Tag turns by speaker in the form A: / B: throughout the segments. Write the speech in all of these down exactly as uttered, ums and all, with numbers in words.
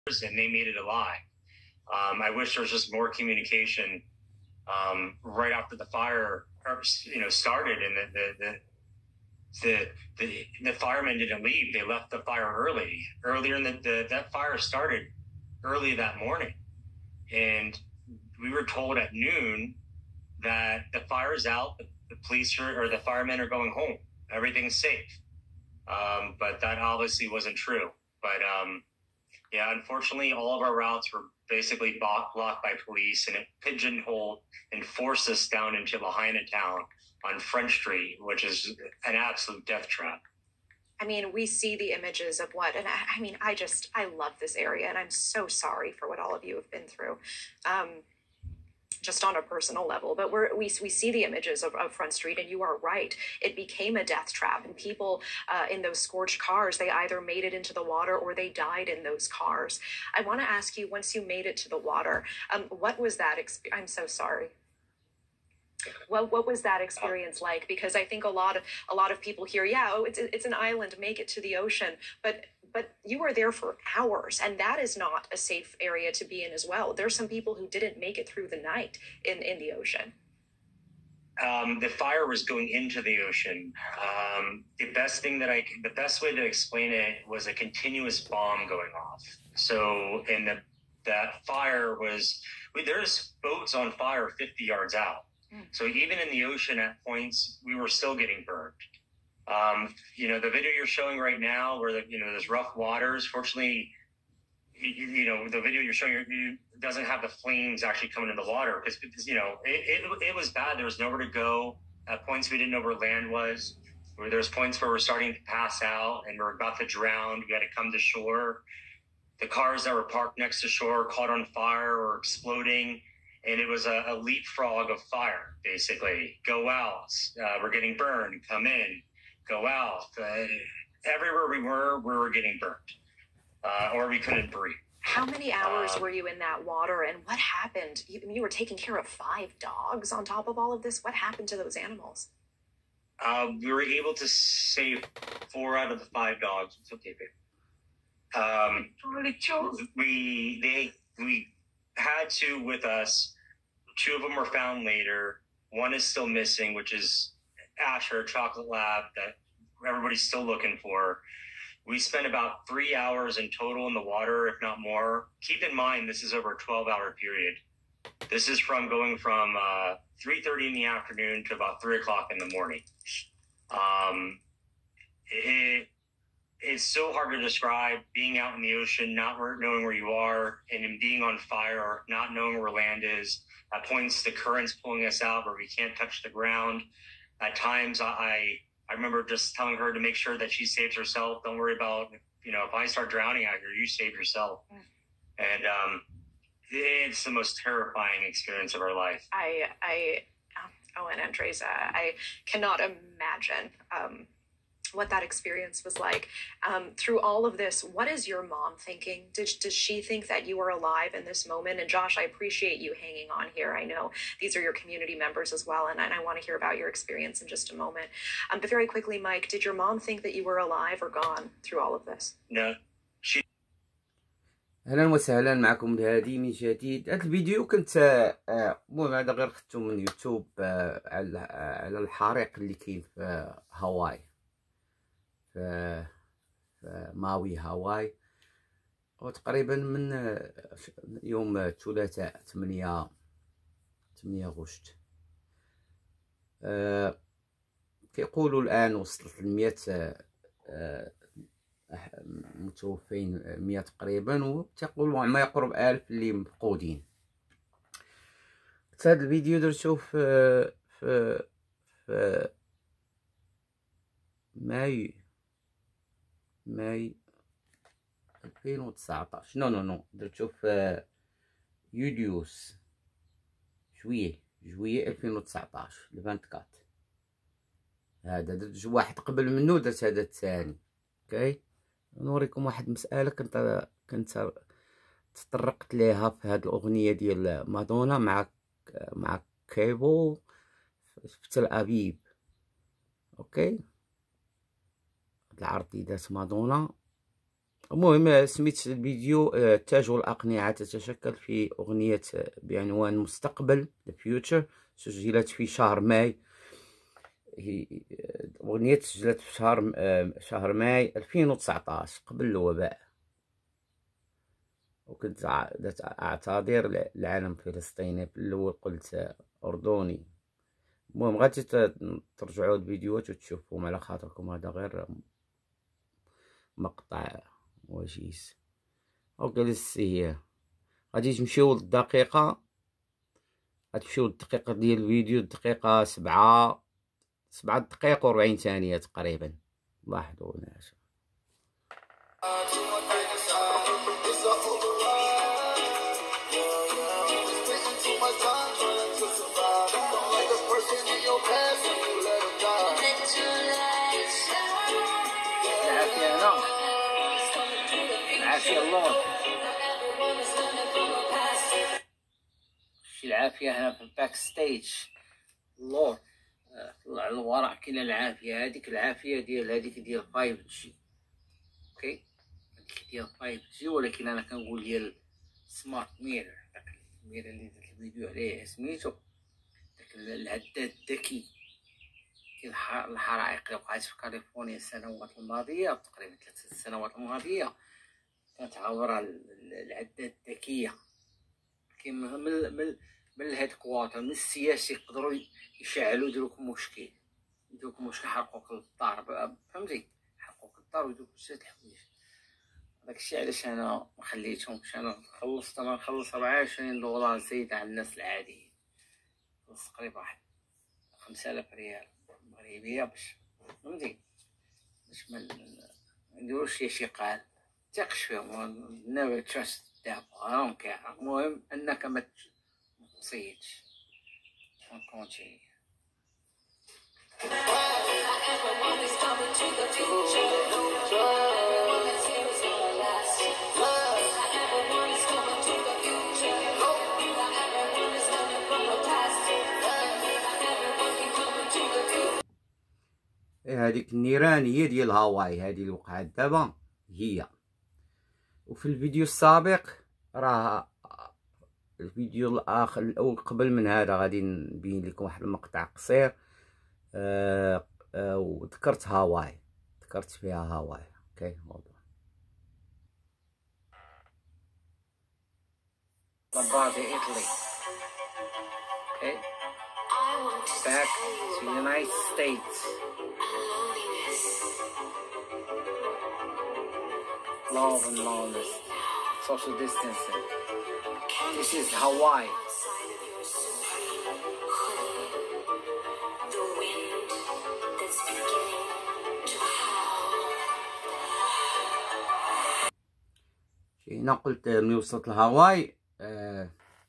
A: and they made it a lie. Um, I wish there was just more communication um, right after the fire, you know, started, and the the, the the the the firemen didn't leave. They left the fire early. Earlier in the, the that fire started early that morning, and we were told at noon that the fire's out. The, the police are, or the firemen are going home. Everything's safe. Um, but that obviously wasn't true. But um, yeah, unfortunately, all of our routes were basically blocked, blocked by police, and it pigeonholed and forced us down into Lahaina town on French Street, which is an absolute death trap.
B: I mean, we see the images of what, and I, I mean, I just, I love this area, and I'm so sorry for what all of you have been through. Um, just on a personal level, but we're, we we see the images of, of Front Street, and you are right. It became a death trap, and people uh, in those scorched cars, they either made it into the water or they died in those cars. I want to ask you, once you made it to the water, um, what was that experience? I'm so sorry. What what was that experience like? Because I think a lot of a lot of people hear, yeah, oh, it's it's an island, make it to the ocean, but but you were there for hours, and that is not a safe area to be in as well. There's some people who didn't make it through the night in in the ocean.
A: Um, the fire was going into the ocean. Um, the best thing that I, the best way to explain it was a continuous bomb going off. So, and the that fire was, there's boats on fire fifty yards out. So even in the ocean at points, we were still getting burned. Um, you know, the video you're showing right now where, the, you know, there's rough waters, fortunately, you, you know, the video you're showing you doesn't have the flames actually coming in the water because, because you know, it, it, it was bad. There was nowhere to go. At points, we didn't know where land was. There was points where we're starting to pass out and we're about to drown. We had to come to shore. The cars that were parked next to shore caught on fire or exploding. And it was a, a leapfrog of fire, basically. Go out. Uh, we're getting burned. Come in. Go out. Uh, everywhere we were, we were getting burned. Uh, or we couldn't breathe.
B: How many hours
A: um,
B: were you in that water, and what happened? You, you were taking care of five dogs on top of all of this. What happened to those animals?
A: Uh, we were able to save four out of the five dogs. It's okay, babe. Um, we, they, we... had two with us. Two of them were found later. One is still missing, which is Asher, Chocolate Lab, that everybody's still looking for. We spent about three hours in total in the water, if not more. Keep in mind, this is over a twelve-hour period. This is from going from uh, three thirty in the afternoon to about three o'clock in the morning. Um, it, It's so hard to describe being out in the ocean, not knowing where you are, and in being on fire, not knowing where land is. At points, the current's pulling us out where we can't touch the ground. At times, I I remember just telling her to make sure that she saves herself. Don't worry about, you know, if I start drowning out here, you save yourself. Mm. And um, it's the most terrifying experience of our life.
B: I, I, oh, and Andresa, I cannot imagine um, what that experience was like. Um, through all of this, what is your mom thinking? Did, does she think that you were alive in this moment? And Josh, I appreciate you hanging on here. I know these are your community members as well, and, and I want to hear about your experience in just a moment. Um, but very quickly, Mike, did your mom think that you were alive or gone through all of this?
A: No. She...
C: اهلا وسهلا معكم بهذه من جديد. هذا الفيديو كنت المهم هذا غير خدته من يوتيوب على على الحريق اللي كاين في هاواي، في ماوي هاواي، وتقريبا من يوم الثلاثاء ثمانية ثمانية غشت. أه كيقولوا الان وصلت لمية أه متوفين، مية تقريبا، وتقولوا ما يقرب ألف اللي مفقودين. هذا الفيديو درتو في في في ماي ماي ألفين وتسعطاش، نو نو نو درتو في يوليوس جويي جويي ألفين وتسعطاش الفانتكات. هذا درت واحد قبل منه، درت هذا الثاني. اوكي، نوريكم واحد مسألة كنت كنت تطرقت ليها في هذه الأغنية ديال مادونا مع مع كيبل في تل أبيب. اوكي، العرض اللي دارت مادونا المهم سميت الفيديو التاج والأقنعة تتشكل في أغنية بعنوان مستقبل The Future، سجلت في شهر ماي. أغنية سجلت في شهر شهر ماي ألفين وتسعطاش قبل الوباء، وكنت أعتذر للعالم الفلسطيني. في الأول قلت أردني. المهم غادي ترجعوا الفيديوهات وتشوفوهم على خاطركم، هذا غير مقطع وجيز. وجلس هي غادي تمشيو للدقيقة، غتمشيو للدقيقة ديال الفيديو، الدقيقة سبعة سبعة دقائق وربعين ثانية تقريبا. لاحظوا الناس. العافية هنا، العافية اللور، شي العافية هنا في الباك ستيج اللور. طلع للوراء كاينه العافيه، هذيك العافيه ديال هذيك ديال فايف جي. اوكي هذيك ديال فايف جي، ولكن انا كنقول ديال سمارت ميرر، داك الميرر اللي درت الفيديو عليه سميتو داك العداد الذكي. كاين الحرائق اللي وقعت في كاليفورنيا السنوات الماضيه، تقريبا ثلاث سنوات الماضيه، كانت عباره العداد الذكيه. كاين من من من الهيدكوارتر، من السياسي، يقدروا يشعلوا يديروك مشكل، يديروك مشكل، يحرقوك للدار، فهمتي، يحرقوك للدار ويديروك بزاف د الحوايج. داكشي علاش انا ما خليتهمش. انا خلصت انا نخلص ربعة وعشرين دولار زايد على الناس العاديين، خلص تقريبا واحد خمسة آلاف ريال مغربيه باش فهمتي، باش ما نديروش شي قال تيقش فيهم. never trust them. I don't care. المهم انك ما تصيدش. نكونتيني. هذيك النيران هي ديال هاواي، هذه اللي وقعت دابا هي. وفي الفيديو السابق راه الفيديو الاخر الاول قبل من هذا غادي نبين لكم واحد المقطع قصير. أه أه وذكرت هاواي، ذكرت فيها هاواي. اوكي موضوع Lombardy, Italy. Okay, back to the United States. Love and loneliness, social distancing. This is Hawaii. هنا قلت ملي وصلت لهاواي آه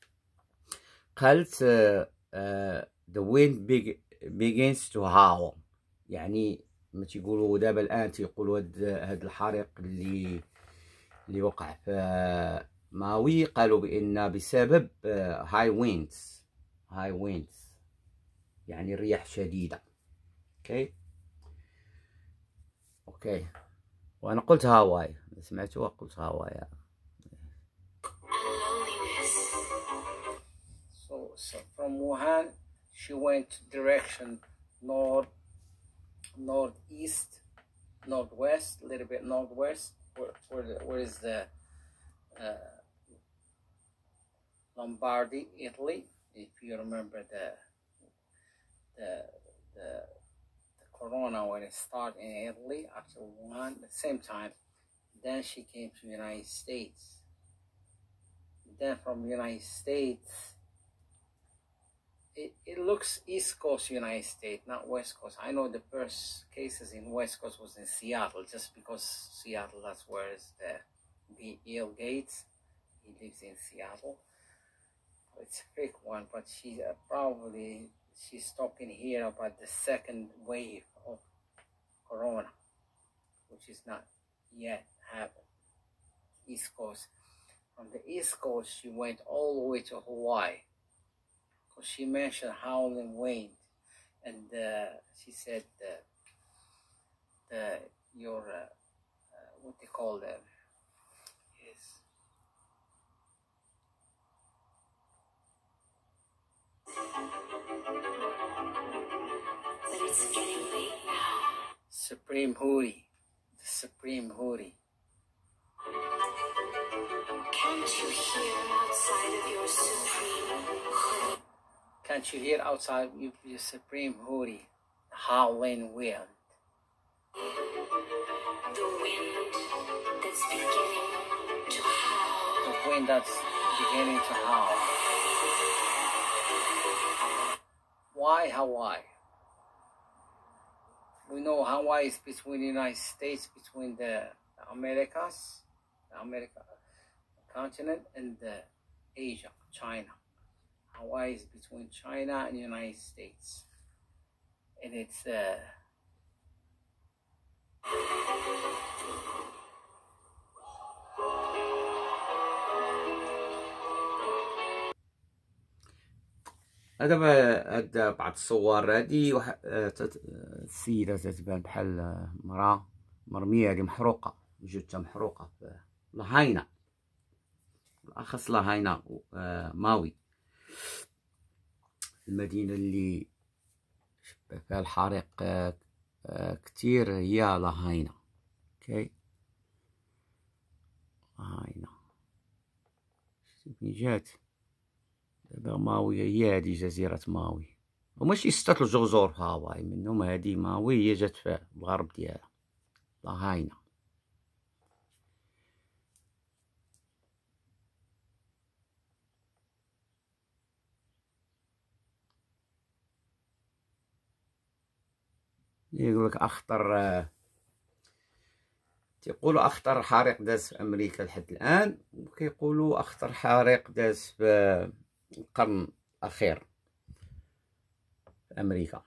C: قالت آه آه the wind big, begins to howl. يعني ما تيقولوا دابا الان تيقولوا هاد هاد الحريق اللي اللي وقع في ماوي، قالوا بان بسبب هاي ويندز، هاي ويندز يعني الرياح شديده. اوكي اوكي وانا قلت هاواي، سمعتوها قلت هاواي. So, so from Wuhan she went direction north, northeast, northwest, a little bit northwest. Where, where, the, where is the uh, Lombardy, Italy? If you remember the the the, the corona when it started in Italy after Wuhan, at the same time, then she came to the United States. Then from the United States, it, it looks East Coast United States, not West Coast. I know the first cases in West Coast was in Seattle, just because Seattle, that's where is the Bill Gates. He lives in Seattle. It's a fake one, but she uh, probably she's talking here about the second wave of corona, which is not yet happened. East Coast. From the East Coast, she went all the way to Hawaii. Because she mentioned howling wind, and uh, she said the the your uh, uh, what they call them, Supreme Hootie. The Supreme Hootie.
D: Can't you hear outside of your supreme hoodie?
C: Can't you hear outside of your Supreme Hootie? The howling wind.
D: The wind that's beginning to howl.
C: The wind that's beginning to howl. Why Hawaii? We know Hawaii is between the United States, between the Americas, the America continent, and the Asia, China. Hawaii is between China and the United States, and it's uh, هذا هذا بعض الصور. هذه واحد السيدة تتبان بحال مرأة مرمية، هذه محروقة، جثة محروقة في لاهاينا، بالأخص لاهاينا ماوي، المدينة اللي شبه فيها الحريق كتير هي لاهاينا. اوكي، لاهاينا جات دابا ماوي هي هادي جزيرة ماوي، وماشي ستة الجزر في هاواي، منهم هادي ماوي هي جات في الغرب ديالها لاهاينا. يقولك أخطر، تيقولوا أخطر حريق داز في أمريكا لحد الآن، وكيقولوا أخطر حريق داز في القرن الأخير في أمريكا.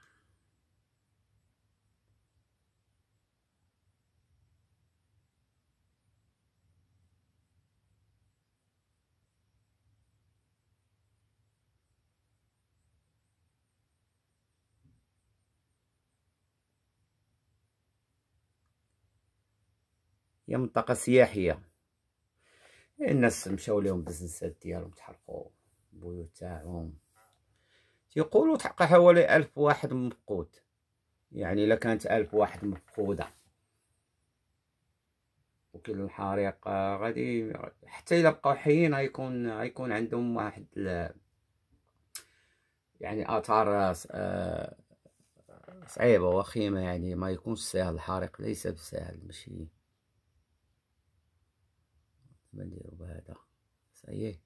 C: هي منطقة سياحية، الناس مشاو لهم بزنسات ديالهم، تحرقوا البيوت تاعهم. تيقولوا تحقق حوالي ألف واحد مفقود، يعني إلا كانت ألف واحد مفقودة وكل الحريق غادي حتى إلا بقاو حيين غيكون غيكون عندهم واحد يعني آثار صعيبة وخيمة، يعني ما يكونش سهل، الحريق ليس بسهل، ماشي ما نديرو بهذا. صحيح،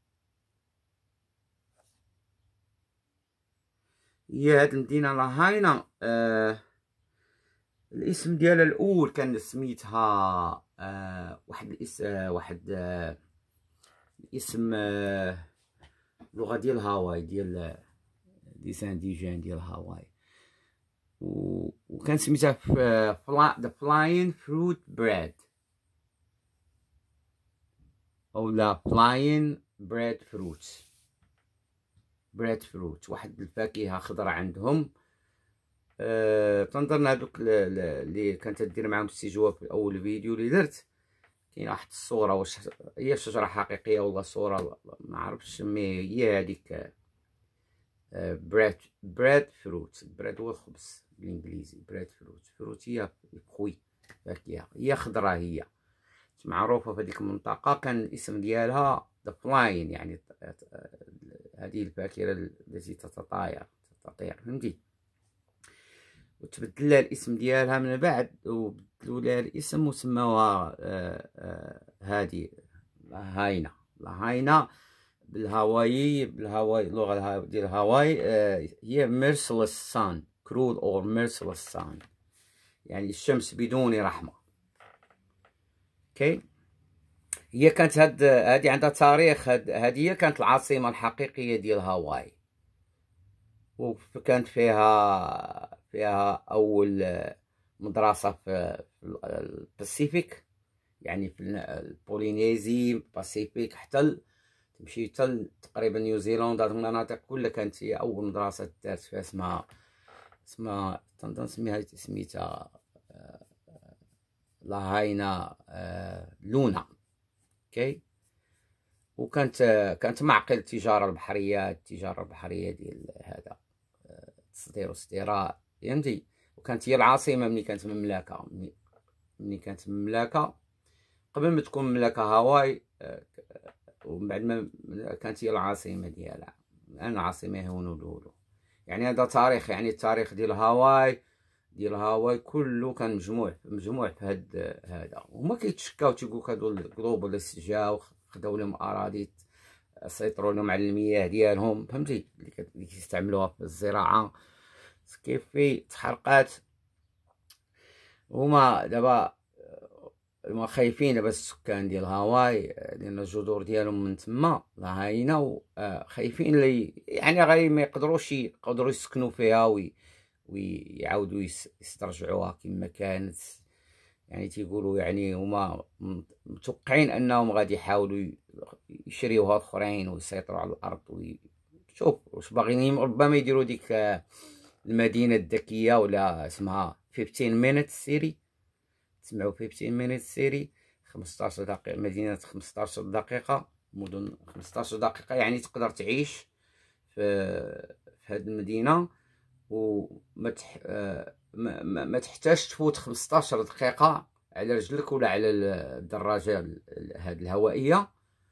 C: هي هاد المدينة لاهاينا آه الاسم ديالها الأول كان سميتها آه واحد الاسم آه واحد آه الاسم آه اللغة ديال هاواي، ديال دي سانديجان ديال هاواي، وكان سميتها فلا ذا فلاين فروت بريد أو لا فلاين بريد فروت بريد فروت، واحد الفاكهة خضرة عندهم. أه تنظن هادوك اللي كانت تدير معاهم استجواب في أول فيديو اللي درت، كاين واحد الصورة، واش هي شجرة حقيقية ولا صورة ما عرفتش، مي هي هاديك أه بريد بريد فروت. بريد هو الخبز بالإنجليزي، بريد فروت، فروت هي الفخوي، فاكهة هي خضرة، هي معروفة في هذيك المنطقة. كان الاسم ديالها ذا فلاين، يعني هذه الفاكهة التي تتطاير تطير، فهمتي؟ وتبدل لها الاسم ديالها من بعد، وبدلوا لها الاسم وسموها هذه لاهاينا. لاهاينا بالهاواي، بالهاواي اللغة ديال هاواي هي ميرسلس سان، كرول اور ميرسلس سان، يعني الشمس بدون رحمة. اوكي، هي كانت هاد هادي عندها تاريخ، هاد هادي هي كانت العاصمة الحقيقية ديال هاواي، وكانت فيها فيها أول مدرسة في الباسيفيك، يعني في البولينيزي باسيفيك، حتى تمشي حتى تقريبا نيوزيلندا، هاد المناطق كلها كانت هي أول مدرسة دارت فيها، اسمها اسمها تنظن سميها سميتها لاهاينا لونا. اوكي، وكانت كانت معقل التجاره البحريه، التجاره البحريه ديال هذا تصدير واستيراد، فهمتي؟ وكانت هي العاصمة ملي كانت مملكة، ملي كانت مملكة قبل ما تكون مملكة هاواي، ومن بعد ما كانت هي العاصمة ديالها. الآن العاصمة هي هونولولو. يعني هذا تاريخ، يعني التاريخ ديال هاواي ديال هاواي كله كان مجموع مجموع في هاد هذا. هما كيتشكاو تيقولك هادو الجلوباليست جاو خداو لهم اراضي، سيطروا لهم على المياه ديالهم، فهمتي، اللي كيستعملوها في الزراعه. كيف في تحرقات. هما دابا هما خايفين دابا السكان ديال هاواي، لان الجذور ديالهم من تما هاينه، خايفين لي يعني غير ما يقدروش يقدروا يسكنوا فيها وي ويعاودوا يسترجعوها كما كانت. يعني تيقولوا يعني هما متوقعين انهم غادي يحاولوا يشريوها اخرين ويسيطروا على الارض. وشوف واش باغيين، ربما يديروا ديك المدينه الذكيه ولا اسمها خمسطاش مينيت سيري. تسمعوا خمسطاش مينيت سيري، خمسطاش دقيقه، مدينه خمسطاش دقيقه، مدن خمسطاش دقيقه. يعني تقدر تعيش في في هذه المدينه وما تح... ما, ما, ما تحتاج تفوت خمسطاش دقيقة على رجلك ولا على الدراجة هذه الهوائية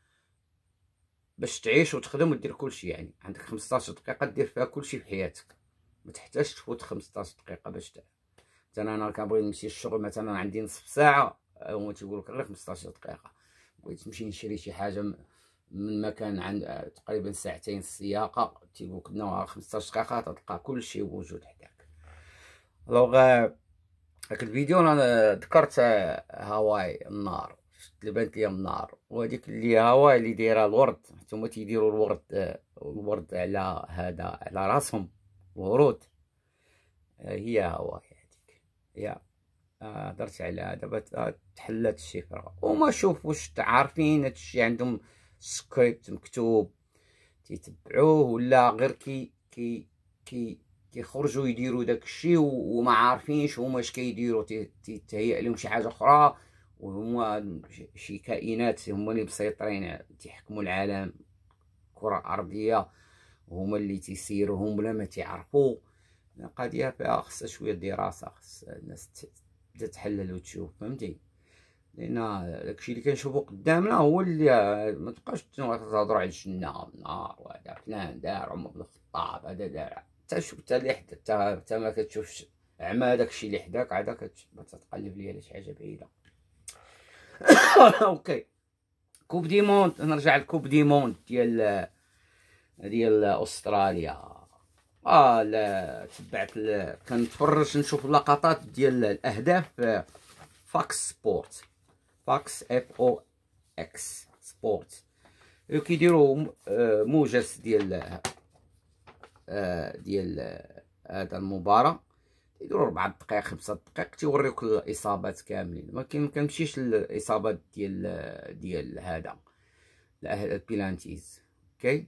C: باش تعيش وتخدم ودير كلشي. يعني عندك خمسطاش دقيقة دير فيها كلشي في حياتك، ما تحتاج تفوت خمسطاش دقيقة باش تعيش. مثلا انا كنبغي نمشي للشغل مثلا عندي نصف ساعة، هما تيقولك غير خمسطاش دقيقة. بغيت تمشي نشري شي حاجة من مكان عند تقريبا ساعتين السياقة، تيقولك نو خمسطاش دقيقة تلقى كلشي موجود حداك. الوغ هاك الفيديو انا ذكرت هاواي النار، اللي بانت ليا النار، وهذيك اللي هاواي اللي دايره الورد، حتى هما تيديروا الورد الورد على هذا على راسهم ورود، هي هاواي هذيك. يا هضرت على دابا تحلات الشفره. وما شوف واش عارفين هادشي عندهم سكريبت مكتوب تيتبعوه، ولا غير كي كي كي كيخرجوا يديروا داكشي وما عارفينش هما اش كيديروا، تيتهيأ لهم شي حاجه اخرى، وهما شي كائنات هما اللي مسيطرين تيحكموا العالم، الكره الارضيه، وهما اللي تيسيروا هم بلا ما تيعرفوا. القضيه فيها خصها شويه دراسه، خص الناس تبدا تحلل وتشوف، فهمتي، لان داكشي اللي كنشوفو قدامنا هو اللي ما تبقاش تهضروا على الجنه والنار وهذا فلان دار عمر بن الخطاب هذا دار، حتى شوف حتى اللي حدا حتى ما كتشوفش عما داكشي اللي حداك عاد كتقلب ليا على شي حاجه بعيده. اوكي، كوب دي موند، نرجع لكوب دي موند ديال ديال استراليا. اه لا تبعت كنتفرج نشوف اللقطات ديال الاهداف فاكس سبورت، فاكس اف او اكس سبورت، كيديروا موجز ديال ديال هذا المباراة، يديروا ربعة دقائق خمسة دقائق تيوريوك الاصابات كاملين. ما كنمشيش الاصابات ديال ديال هذا البيلانتيز. اوكي،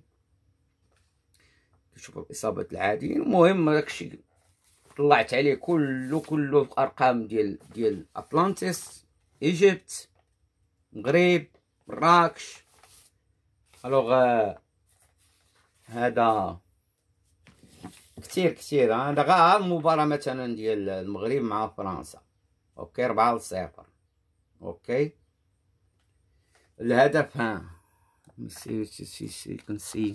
C: تشوف الاصابات العاديين. المهم داكشي طلعت عليه كله كله ارقام ديال ديال اطلانتيس، ايجيبت، المغرب، مراكش. الوغ هذا كتير كتير. هذا غا المباراة مثلا ديال المغرب مع فرنسا، اوكي، ربعة لصفر. اوكي، الهدف ها نسي سي سي كنسي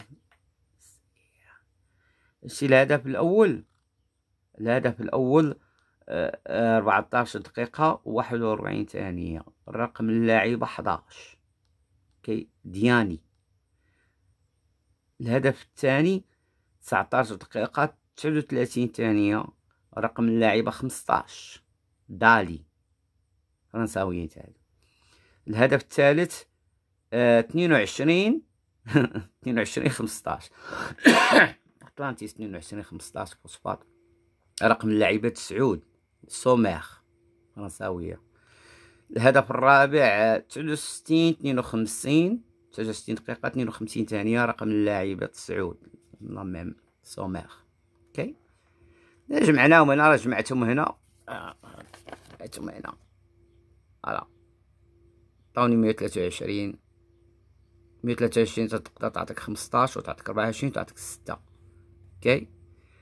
C: شي الهدف الاول. الهدف الاول أربعطاش دقيقة وواحد وربعين ثانية، رقم اللاعب حداش. اوكي، دياني. الهدف الثاني تسعطاش دقيقة تسعة وثلاثين ثانية، رقم اللاعب خمسطاش، دالي، فرنساويين هادو. الهدف الثالث اثنين وعشرين اثنين وعشرين خمسطاش، أطلانتيس اثنين وعشرين خمسطاش فوسفات، رقم اللاعبة سعود، سومير، فرنساوية. الهدف الرابع تسعة وستين اثنين وخمسين، تسعة وستين دقيقة اثنين وخمسين ثانية، رقم اللاعبة سعود، ميم سومير. اوكي، جمعناهم هنا، راه جمعتهم هنا، جمعتهم هنا، فوالا عطاوني مية وثلاثة وعشرين، مية وثلاثة وعشرين تقدر تعطيك خمسطاش وتعطيك أربعة وعشرين وتعطيك ستة. اوكي،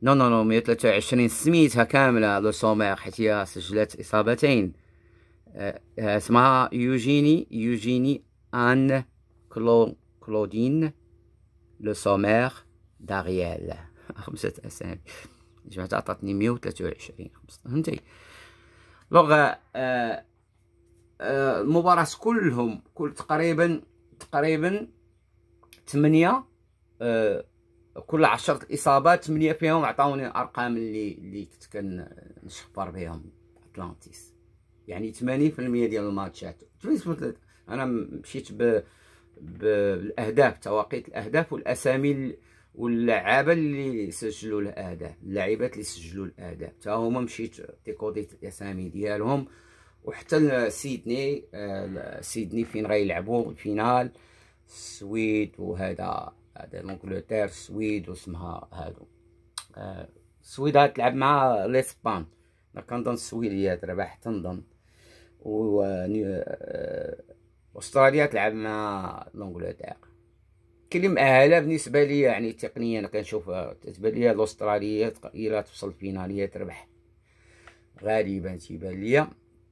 C: نو نو نو مية وثلاثة وعشرين سميتها كاملة لو سومير حيت هي سجلت إصابتين. آه اسمها يوجيني يوجيني آن كلو كلودين لو سومير دارييل. خمسة أسامي جماعة عطاتني مية وثلاثة وعشرين فهمتي. لوغ آه آه المباراة كلهم كل تقريبا تقريبا ثمانية آه كل عشرة إصابات ثمانية فيهم عطاوني أرقام اللي اللي كنت كنشخبر بهم أتلانتيس، يعني ثمانين في المية ديال الماتشات. أنا مشيت ب بالأهداف، توقيت الأهداف والأسامي واللعابة اللي سجلوا الأهداف، اللاعبات اللي سجلوا الأهداف تا هما مشيت ديكوديت الأسامي ديالهم. وحتى سيدني آه سيدني فين غيلعبوا الفينال السويد وهذا هذا لونجلتير السويد واسمها هادو آه السويد غتلعب مع لاسبان. انا كنظن السويد هي تربح تنظن، و آه استراليا تلعب مع لونجلتير. كاين اللي مأهله بالنسبه لي يعني تقنيا انا كنشوف تتبان لي الاستراليه الا توصل الفينال هي تربح غالبا تيبان ليا.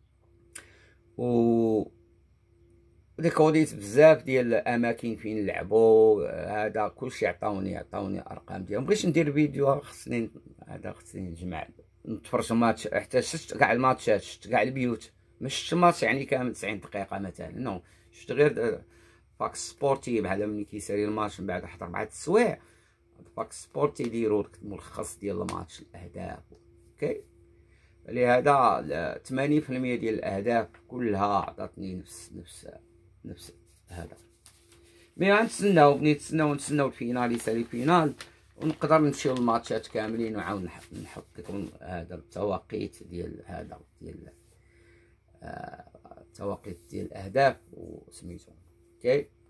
C: و ديكوديت بزاف ديال الاماكن فين لعبوا هذا كلشي عطاوني عطاوني ارقام ديالهم. مبغيتش ندير فيديو خصني هذا خصني نجمع نتفرج الماتش حتى شفت كاع الماتشات، شفت كاع البيوت، ما شفتش الماتش يعني كامل تسعين دقيقه مثلا نو، شفت غير فاكس سبورتي بحال ملي كيسالي الماتش من بعد واحد اربعه السوايع فاكس سبورتي يديروا الملخص ديال الماتش الاهداف. اوكي لهذا ثمانين في المية ديال الاهداف كلها عطاتني نفس نفس نفس هذا. مي غنتسناو نتسناو نتسناو الفينال يسالي فينال ونقدر نمشيو للماتشات كاملين ونعاود نحط لكم هذا التوقيت ديال هذا ديال التوقيت ديال الاهداف وسميتو. اوكي